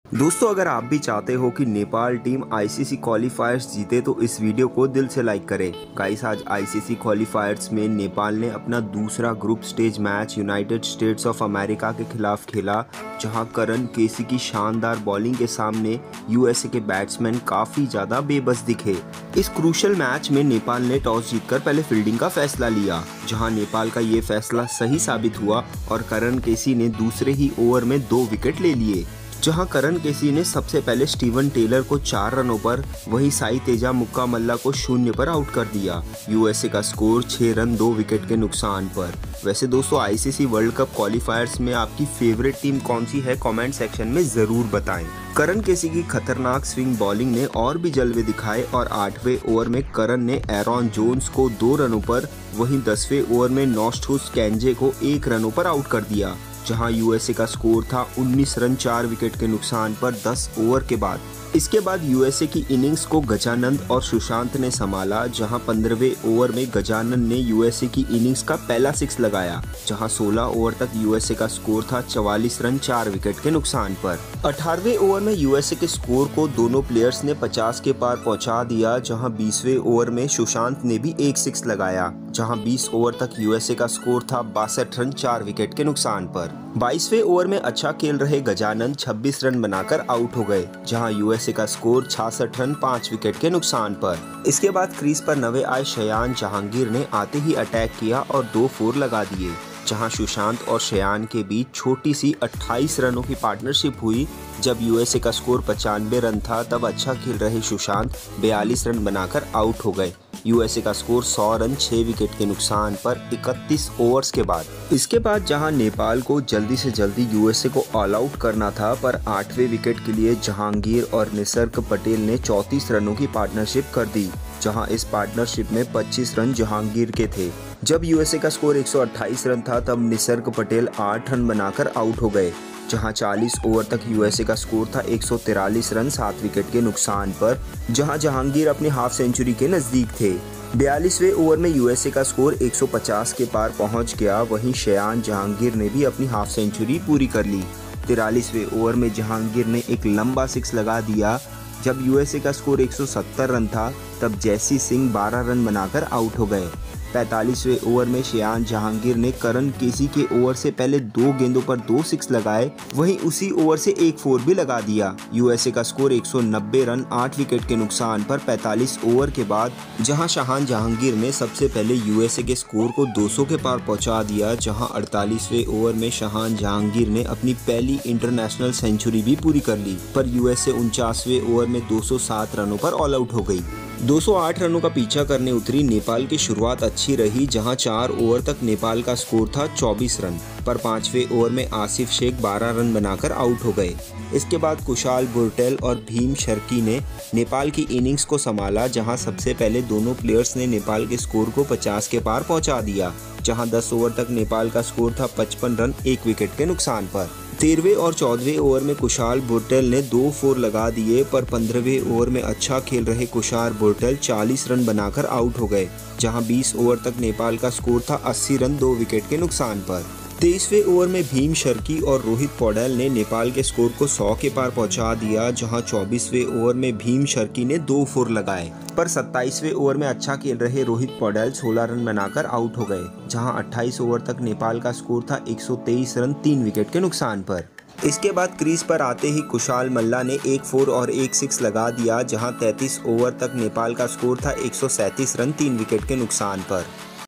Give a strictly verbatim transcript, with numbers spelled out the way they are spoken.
दोस्तों, अगर आप भी चाहते हो कि नेपाल टीम आईसीसी क्वालिफायर्स जीते तो इस वीडियो को दिल से लाइक करें। गाइस, आज आईसीसी क्वालिफायर्स में नेपाल ने अपना दूसरा group stage match United States of America के खिलाफ खेला, जहां करण केसी की शानदार बॉलिंग के सामने यूएसए के बैट्समैन काफी ज्यादा बेबस दिखे। इस क्रूशल मैच में नेपाल ने टॉस जीतकर पहले फील्डिंग का फैसला लिया, जहां नेपाल का ये फैसला सही साबित हुआ और करण केसी ने दूसरे ही ओवर में दो विकेट ले लिए। जहां करण केसी ने सबसे पहले स्टीवन टेलर को चार रनों पर, वहीं साई तेजा मुक्का मल्ला को शून्य पर आउट कर दिया। यूएसए का स्कोर छह रन दो विकेट के नुकसान पर। वैसे दोस्तों, आईसीसी वर्ल्ड कप क्वालिफायर्स में आपकी फेवरेट टीम कौन सी है, कमेंट सेक्शन में जरूर बताएं। करण केसी की खतरनाक स्विंग बॉलिंग ने और भी जलवे दिखाए और आठवें ओवर में करण ने एरॉन जोन्स को दो रनों पर, वहीं दसवें ओवर में नॉस्टोस कैंजे को एक रनों पर आउट कर दिया, जहां यूएसए का स्कोर था उन्नीस रन चार विकेट के नुकसान पर दस ओवर के बाद। इसके बाद यूएसए की इनिंग्स को गजानंद और सुशांत ने संभाला, जहां पंद्रहवें ओवर में गजानंद ने यूएसए की इनिंग्स का पहला सिक्स लगाया, जहां सोलह ओवर तक यूएसए का स्कोर था चवालीस रन चार विकेट के नुकसान पर। अठारहवें ओवर में यूएसए के स्कोर को दोनों प्लेयर्स ने पचास के पार पहुंचा दिया, जहां बीसवें ओवर में सुशांत ने भी एक सिक्स लगाया, जहां बीस ओवर तक यूएसए का स्कोर था बासठ रन चार विकेट के नुकसान पर। बाईसवें ओवर में अच्छा खेल रहे गजानंद छब्बीस रन बनाकर आउट हो गए, जहां यूएसए का स्कोर छियासठ रन पाँच विकेट के नुकसान पर। इसके बाद क्रीज पर नवे आए शयान जहांगीर ने आते ही अटैक किया और दो फोर लगा दिए, जहां सुशांत और शयान के बीच छोटी सी अट्ठाईस रनों की पार्टनरशिप हुई। जब यूएसए का स्कोर पचानवे रन था, तब अच्छा खेल रहे सुशांत बयालीस रन बनाकर आउट हो गए। यूएसए का स्कोर सौ रन छह विकेट के नुकसान पर इकतीस ओवर्स के बाद। इसके बाद जहां नेपाल को जल्दी से जल्दी यूएसए को ऑल आउट करना था, पर आठवें विकेट के लिए जहांगीर और निसर्ग पटेल ने चौंतीस रनों की पार्टनरशिप कर दी, जहां इस पार्टनरशिप में पच्चीस रन जहांगीर के थे। जब यूएसए का स्कोर एक सौ अट्ठाईस रन था, तब निसर्ग पटेल आठ रन बनाकर आउट हो गए, जहां चालीस ओवर तक यूएसए का स्कोर था एक सौ तिरालीस रन सात विकेट के नुकसान पर, जहां जहांगीर अपनी हाफ सेंचुरी के नजदीक थे। बयालीसवें ओवर में यूएसए का स्कोर एक सौ पचास के पार पहुंच गया, वहीं शयान जहांगीर ने भी अपनी हाफ सेंचुरी पूरी कर ली। तिरालीसवें ओवर में जहांगीर ने एक लंबा सिक्स लगा दिया। जब यूएसए का स्कोर एक सौ सत्तर रन था, तब जैसी सिंह बारह रन बनाकर आउट हो गए। पैंतालीसवें ओवर में शयान जहांगीर ने करण केसी के ओवर से पहले दो गेंदों पर दो सिक्स लगाए, वहीं उसी ओवर से एक फोर भी लगा दिया। यूएसए का स्कोर एक सौ नब्बे रन आठ विकेट के नुकसान पर पैंतालीस ओवर के बाद, जहां शहान जहांगीर ने सबसे पहले यूएसए के स्कोर को दो सौ के पार पहुंचा दिया, जहां अड़तालीसवें ओवर में शहान जहांगीर ने अपनी पहली इंटरनेशनल सेंचुरी भी पूरी कर ली, पर यूएसए उनचासवें ओवर में दो सौ सात रनों पर ऑल आउट हो गई। दो सौ आठ रनों का पीछा करने उतरी नेपाल की शुरुआत अच्छी रही, जहां चार ओवर तक नेपाल का स्कोर था चौबीस रन, पर पांचवें ओवर में आसिफ शेख बारह रन बनाकर आउट हो गए। इसके बाद कुशाल बुर्टेल और भीम शर्की ने नेपाल की इनिंग्स को संभाला, जहां सबसे पहले दोनों प्लेयर्स ने नेपाल के स्कोर को पचास के पार पहुंचा दिया, जहां दस ओवर तक नेपाल का स्कोर था पचपन रन एक विकेट के नुकसान पर। तेरहवें और चौदहवें ओवर में कुशाल बुर्टेल ने दो फोर लगा दिए, पर पंद्रहवें ओवर में अच्छा खेल रहे कुशाल बुर्टेल चालीस रन बनाकर आउट हो गए, जहां बीस ओवर तक नेपाल का स्कोर था अस्सी रन दो विकेट के नुकसान पर। तेईसवें ओवर में भीम शर्की और रोहित पौडेल ने नेपाल के स्कोर को सौ के पार पहुंचा दिया, जहां चौबीसवें ओवर में भीम शर्की ने दो फोर लगाए, पर सत्ताईसवें ओवर में अच्छा खेल रहे रोहित पौडेल सोलह रन बनाकर आउट हो गए, जहां अट्ठाईस ओवर तक नेपाल का स्कोर था एक सौ तेईस रन तीन विकेट के नुकसान पर। इसके बाद क्रीज पर आते ही कुशाल मल्ला ने एक फोर और एक सिक्स लगा दिया, जहां तैंतीस ओवर तक नेपाल का स्कोर था एक सौ सैंतीस रन तीन विकेट के नुकसान पर।